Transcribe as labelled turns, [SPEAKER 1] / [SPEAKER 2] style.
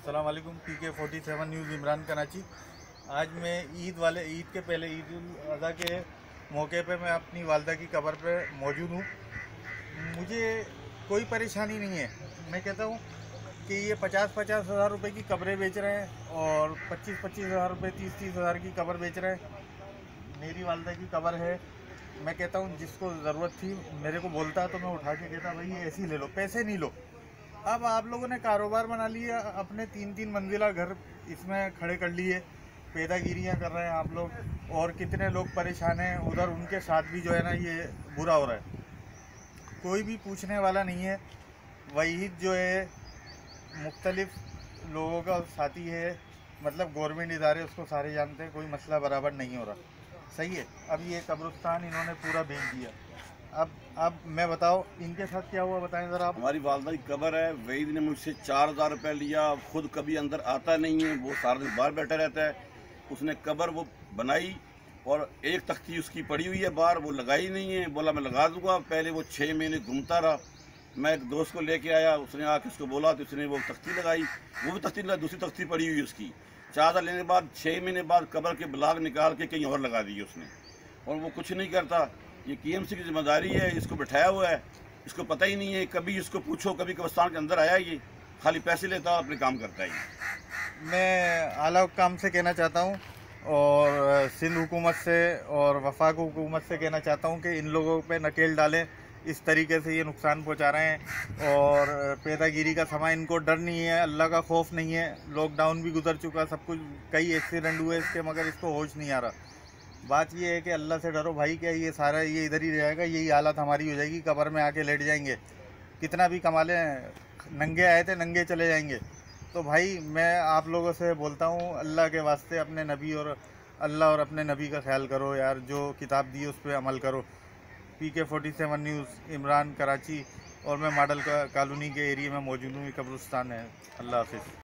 [SPEAKER 1] अस्सलाम वालेकुम। PK47 news Imran Karachi. आज मैं ईद के पहले ईद उल अज़हा के मौके पे मैं अपनी वालदा की कब्र पे मौजूद हूँ। मुझे कोई परेशानी नहीं है। मैं कहता हूँ कि ये 50-50 हज़ार रुपये की कब्रें बेच रहे हैं और 25-25 हज़ार रुपये 30-30 हज़ार की कब्र बेच रहे हैं। मेरी वालदा की कब्र है। मैं कहता हूँ जिसको ज़रूरत थी मेरे को बोलता तो मैं उठा के कहता भाई ये ऐसे ही ले लो, पैसे नहीं लो। अब आप लोगों ने कारोबार बना लिया, अपने 3-3 मंजिला घर इसमें खड़े कर लिए, पैदागिरियाँ कर रहे हैं आप लोग। और कितने लोग परेशान हैं उधर, उनके साथ भी जो है ना ये बुरा हो रहा है। कोई भी पूछने वाला नहीं है। वही जो है मुख्तलिफ लोगों का साथी है, मतलब गवर्नमेंट इदारे उसको सारे जानते हैं, कोई मसला बराबर नहीं हो रहा। सही है। अब ये कब्रिस्तान इन्होंने पूरा बेच दिया। अब मैं बताओ इनके साथ क्या हुआ, बताएं ज़रा आप।
[SPEAKER 2] हमारी वालदा की कब्र है। वहीद ने मुझसे 4,000 रुपये लिया। खुद कभी अंदर आता नहीं है, वो सारा दिन बाहर बैठा रहता है। उसने कब्र वो बनाई और एक तख्ती उसकी पड़ी हुई है बाहर, वो लगाई नहीं है। बोला मैं लगा दूंगा। पहले वो 6 महीने घूमता रहा। मैं एक दोस्त को लेके आया, उसने आके उसको बोला तो उसने वो तख्ती लगाई। वो भी तख्ती लगा, दूसरी तख्ती पड़ी हुई है उसकी। 4,000 लेने के बाद 6 महीने बाद कब्र के ब्लॉक निकाल के कहीं और लगा दिए उसने, और वो कुछ नहीं करता। ये KMC की जिम्मेदारी है, इसको बैठाया हुआ है, इसको पता ही नहीं है। कभी इसको पूछो, कभी कब्रिस्तान के अंदर आया ये खाली पैसे लेता है, अपने काम करता है।
[SPEAKER 1] मैं आला हुक्काम से कहना चाहता हूँ और सिंध हुकूमत से और वफाक हुकूमत से कहना चाहता हूँ कि इन लोगों पे नकेल डालें। इस तरीके से ये नुकसान पहुँचा रहे हैं और पैदागिरी का समय, इनको डर नहीं है, अल्लाह का खौफ नहीं है। लॉकडाउन भी गुजर चुका, सब कुछ, कई एक्सीडेंट हुए इसके, मगर इसको होश नहीं आ रहा। बात ये है कि अल्लाह से डरो भाई, क्या ये सारा ये इधर ही रहेगा, यही हालत हमारी हो जाएगी, कब्र में आके लेट जाएंगे। कितना भी कमा लें, नंगे आए थे नंगे चले जाएंगे। तो भाई मैं आप लोगों से बोलता हूँ, अल्लाह के वास्ते अपने नबी और अल्लाह और अपने नबी का ख्याल करो यार, जो किताब दी उस पर अमल करो। PK47 न्यूज़ इमरान कराची, और मैं मॉडल कॉलोनी के एरिया में मौजूद हूँ। ये कब्रिस्तान है। अल्लाह हाफिज़।